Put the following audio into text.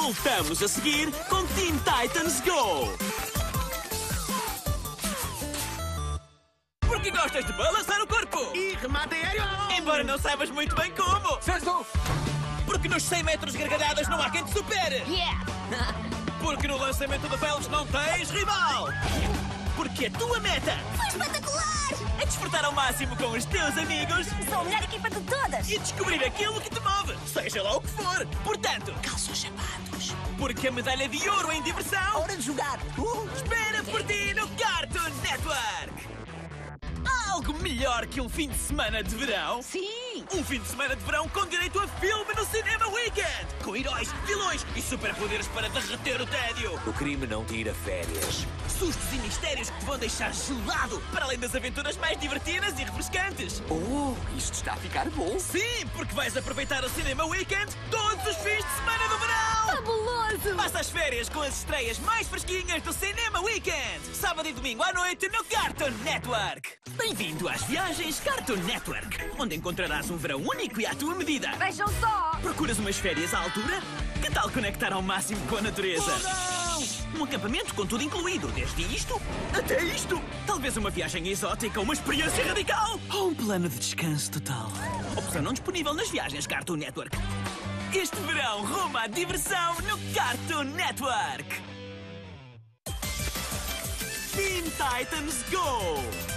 Voltamos a seguir com Teen Titans Go! Porque gostas de balançar o corpo! E remate aéreo! Embora não saibas muito bem como! Certo! Porque nos 100 metros gargalhadas não há quem te supere! Yeah! Porque no lançamento de Pelos não tens rival! Porque a tua meta Foi espetacular! é desfrutar ao máximo com os teus amigos Sou a melhor equipa de todas! e descobrir aquilo que te move, seja lá o que for. Portanto, calça os sapatos. Porque a medalha de ouro em diversão Hora de jogar! espera por ti no Cartoon Network. Há algo melhor que um fim de semana de verão? Sim! Um fim de semana de verão com direito a filme no Cinema Weekend! Com heróis, vilões e superpoderes para derreter o tédio! O crime não tira férias. Sustos e mistérios que te vão deixar gelado, para além das aventuras mais divertidas e refrescantes! Oh, isto está a ficar bom. Sim, porque vais aproveitar o Cinema Weekend todos os fins de semana do verão! Fabuloso! Passa as férias com as estreias mais fresquinhas do Cinema Weekend! Sábado e domingo à noite no Cartoon Network! Bem-vindo às viagens Cartoon Network, onde encontrarás um verão único e à tua medida! Vejam só! Procuras umas férias à altura? Que tal conectar ao máximo com a natureza? Um acampamento com tudo incluído, desde isto até isto. Talvez uma viagem exótica, uma experiência radical. Ou um plano de descanso total. Opção não disponível nas viagens Cartoon Network. Este verão, rumo à diversão no Cartoon Network. Teen Titans Go!